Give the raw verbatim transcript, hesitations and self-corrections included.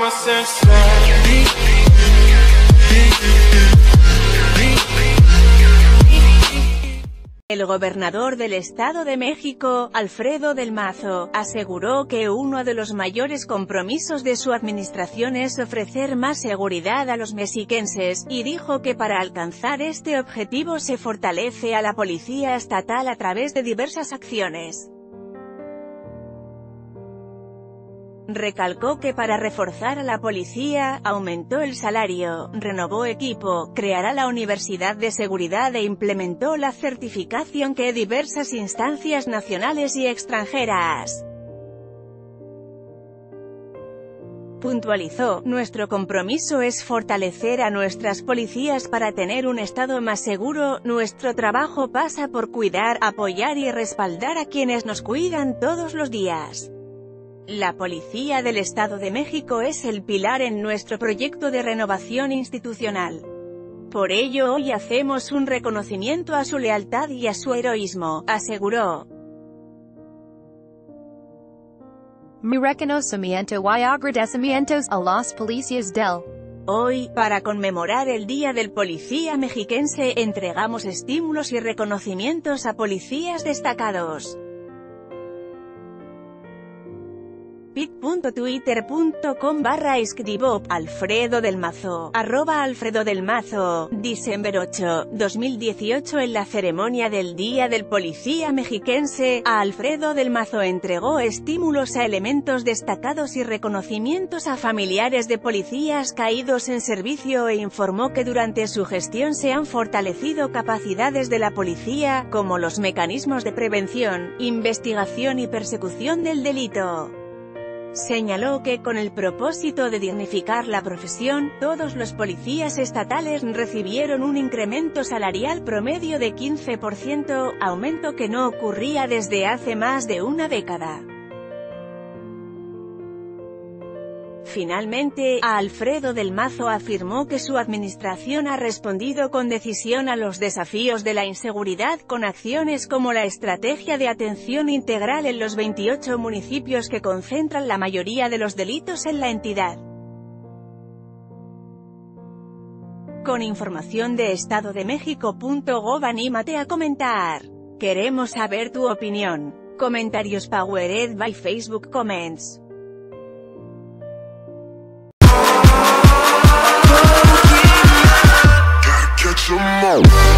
El gobernador del Estado de México, Alfredo del Mazo, aseguró que uno de los mayores compromisos de su administración es ofrecer más seguridad a los mexiquenses, y dijo que para alcanzar este objetivo se fortalece a la policía estatal a través de diversas acciones. Recalcó que para reforzar a la policía, aumentó el salario, renovó equipo, creará la Universidad de Seguridad e implementó la certificación que diversas instancias nacionales y extranjeras. Puntualizó, nuestro compromiso es fortalecer a nuestras policías para tener un estado más seguro, nuestro trabajo pasa por cuidar, apoyar y respaldar a quienes nos cuidan todos los días. La Policía del Estado de México es el pilar en nuestro proyecto de renovación institucional. Por ello hoy hacemos un reconocimiento a su lealtad y a su heroísmo, aseguró. Mi reconocimiento y agradecimientos a las policías del. Hoy, para conmemorar el Día del Policía Mexiquense, entregamos estímulos y reconocimientos a policías destacados. bit.twitter.com barra escribo, Alfredo del Mazo, arroba Alfredo del Mazo, diciembre ocho, dos mil dieciocho. En la ceremonia del Día del Policía Mexiquense, a Alfredo del Mazo entregó estímulos a elementos destacados y reconocimientos a familiares de policías caídos en servicio e informó que durante su gestión se han fortalecido capacidades de la policía, como los mecanismos de prevención, investigación y persecución del delito. Señaló que con el propósito de dignificar la profesión, todos los policías estatales recibieron un incremento salarial promedio de quince por ciento, aumento que no ocurría desde hace más de una década. Finalmente, a Alfredo del Mazo afirmó que su administración ha respondido con decisión a los desafíos de la inseguridad con acciones como la estrategia de atención integral en los veintiocho municipios que concentran la mayoría de los delitos en la entidad. Con información de estado de méxico punto gob, anímate a comentar. Queremos saber tu opinión. Comentarios powered by Facebook Comments. Catch 'em all.